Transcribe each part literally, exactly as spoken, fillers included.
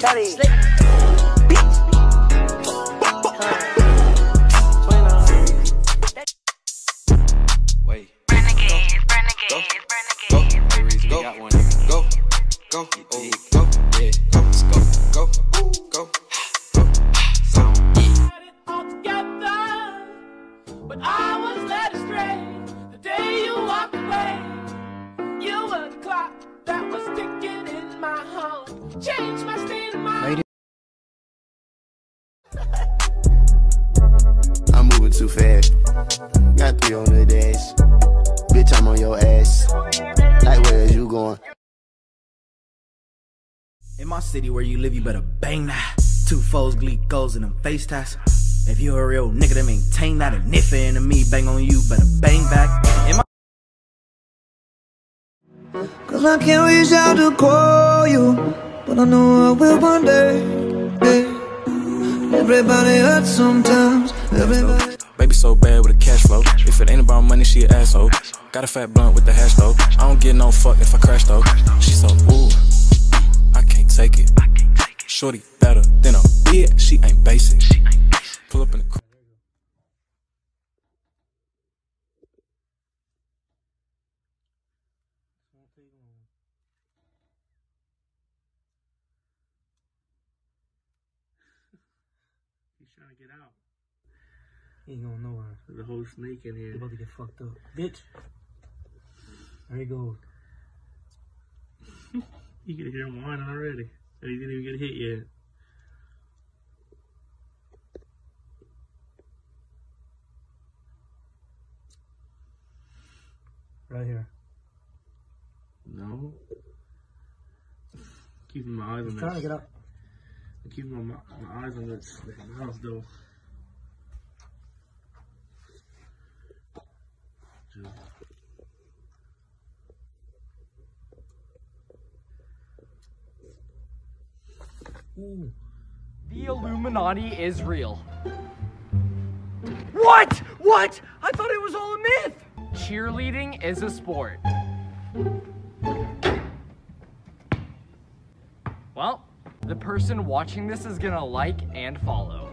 Daddy. Wait. Renegade, renegade, renegade. Go. Hey, Reason, go. Got one. Go. Go. Oh, go. Yeah. Go. Let's go. Go. Go. Go. Sound. Yeah. All together, but I was led astray. The day you walked away, you were the clock that was ticking in my heart. Changed my state of mind. I'm moving too fast. Got three on the dash. Bitch, I'm on your ass. Like, where is you going? In my city where you live, you better bang that. Two foes, gleek goals, and them face tats. If you a real nigga, then maintain that. And if an enemy bang on you, better bang back. In my Cause I can't reach out to call you, but I know I will one day. Yeah. Everybody hurts sometimes. Everybody. Baby so bad with a cash flow. If it ain't about money, she an asshole. Got a fat blunt with the hash though. I don't get no fuck if I crash though. She so ooh, I can't take it. Shorty better than a bitch. She ain't basic. Pull up in the. He's trying to get out. He ain't gonna know her. There's a whole snake in here. He's about to get fucked up. Bitch. There he goes. You can hear him whining already. And he didn't even get hit yet. Right here. No. Keeping my eyes on that. Trying to get up. I'm keeping my, my eyes on that house though. Ooh. The Illuminati is real. What? What? I thought it was all a myth. Cheerleading is a sport. Well, the person watching this is gonna like and follow.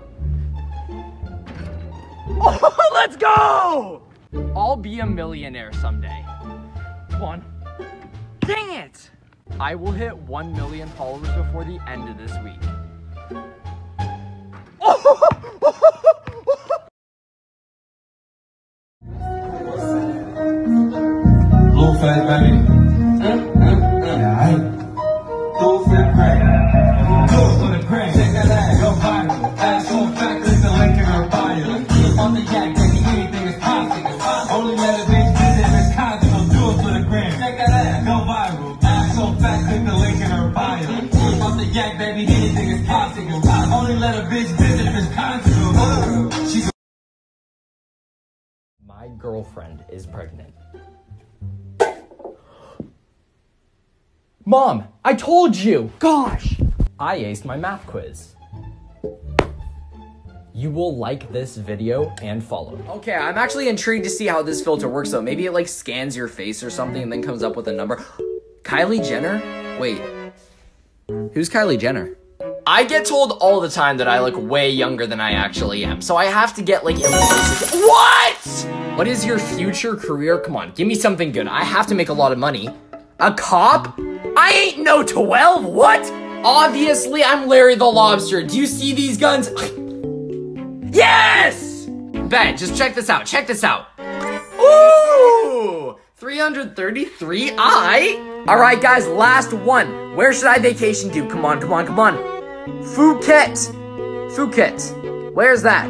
Oh, let's go! I'll be a millionaire someday. One. Dang it! I will hit one million followers before the end of this week. Blue fat baby. Mm, mm, mm. Yeah, I do for the crack. Do it for the crack. Check that ass. Go viral. Ass so fat, click the link in her bio. On the jack, baby, anything is possible. Only let a bitch visit if it's conjugal. Do it for the gram. Check that ass. Go viral. Ass so fat, click the link in her bio. On the jack, baby, anything is possible. Only let a bitch visit if it's conjugal. She's My girlfriend is pregnant. Mom, I told you! Gosh! I aced my math quiz. You will like this video and follow. Okay, I'm actually intrigued to see how this filter works though. Maybe it like scans your face or something and then comes up with a number. Kylie Jenner? Wait. Who's Kylie Jenner? I get told all the time that I look way younger than I actually am, so I have to get like What?! What is your future career? Come on, give me something good. I have to make a lot of money. A cop? I ain't no twelve, what? Obviously, I'm Larry the Lobster. Do you see these guns? Yes! Bet, just check this out, check this out. Ooh! three hundred thirty-three I. All right, guys, last one. Where should I vacation to? Come on, come on, come on. Phuket. Phuket. Where's that?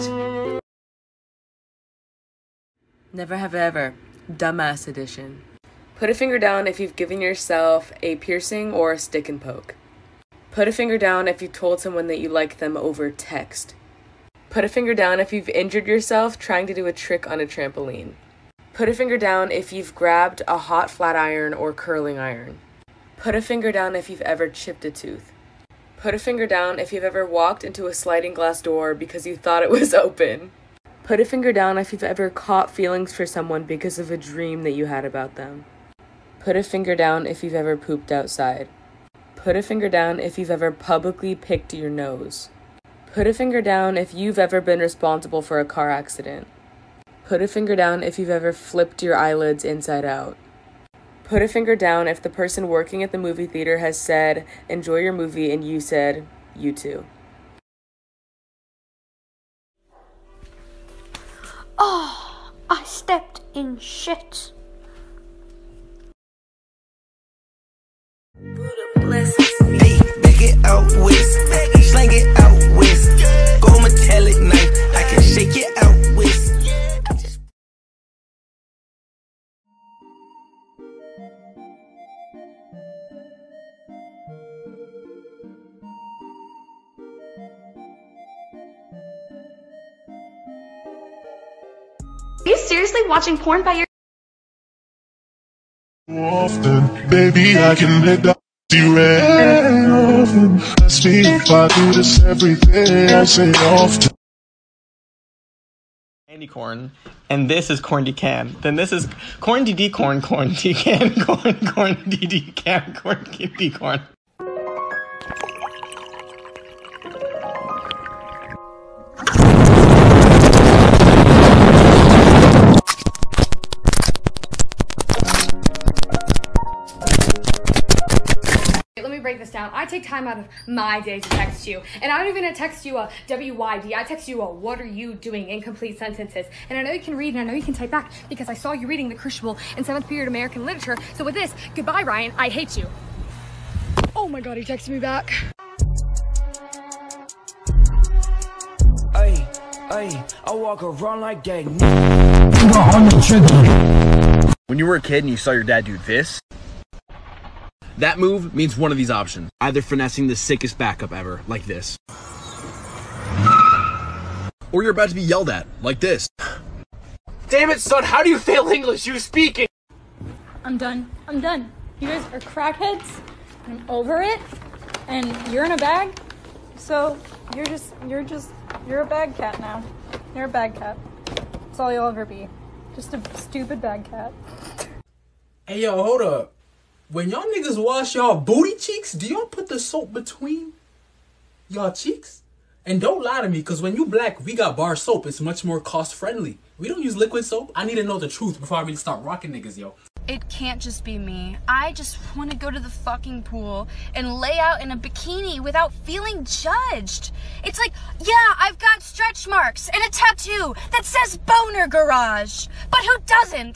Never have ever. Dumbass edition. Put a finger down if you've given yourself a piercing or a stick and poke. Put a finger down if you've told someone that you like them over text. Put a finger down if you've injured yourself trying to do a trick on a trampoline. Put a finger down if you've grabbed a hot flat iron or curling iron. Put a finger down if you've ever chipped a tooth. Put a finger down if you've ever walked into a sliding glass door because you thought it was open. Put a finger down if you've ever caught feelings for someone because of a dream that you had about them. Put a finger down if you've ever pooped outside. Put a finger down if you've ever publicly picked your nose. Put a finger down if you've ever been responsible for a car accident. Put a finger down if you've ever flipped your eyelids inside out. Put a finger down if the person working at the movie theater has said, "Enjoy your movie," and you said, "You too." Oh, I stepped in shit. Hey, back it out west, slang it out west. Go metallic knife, I can shake it out west. Are you seriously watching porn by your Often, baby, I can make that red often. Ask me if I do this every day. I say often. Candy corn, and this is corn decan. Then this is corn dd corn corn decan corn corn dd can corn d corn. Let me break this down. I take time out of my day to text you. And I'm not even gonna text you a W Y D. I text you a "what are you doing" incomplete sentences. And I know you can read and I know you can type back because I saw you reading the Crucible in seventh period American literature. So with this, goodbye Ryan, I hate you. Oh my god, he texted me back. Ay, ay, I walk around like that. When you were a kid and you saw your dad do this, that move means one of these options. Either finessing the sickest backup ever, like this. Or you're about to be yelled at, like this. Damn it, son, how do you fail English? You speaking. I'm done. I'm done. You guys are crackheads. I'm over it. And you're in a bag. So you're just, you're just, you're a bag cat now. You're a bag cat. That's all you'll ever be. Just a stupid bag cat. Hey, yo, hold up. When y'all niggas wash y'all booty cheeks, do y'all put the soap between y'all cheeks? And don't lie to me, because when you black, we got bar soap. It's much more cost friendly. We don't use liquid soap. I need to know the truth before I really start rocking niggas, yo. It can't just be me. I just want to go to the fucking pool and lay out in a bikini without feeling judged. It's like, yeah, I've got stretch marks and a tattoo that says Boner Garage. But who doesn't?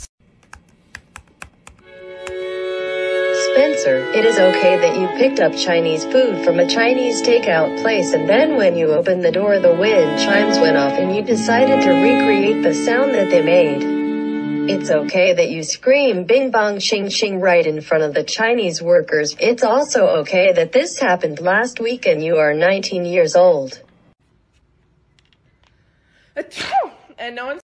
Spencer, it is okay that you picked up Chinese food from a Chinese takeout place and then when you opened the door the wind chimes went off and you decided to recreate the sound that they made. It's okay that you scream bing bong shing shing right in front of the Chinese workers. It's also okay that this happened last week and you are nineteen years old. And no one's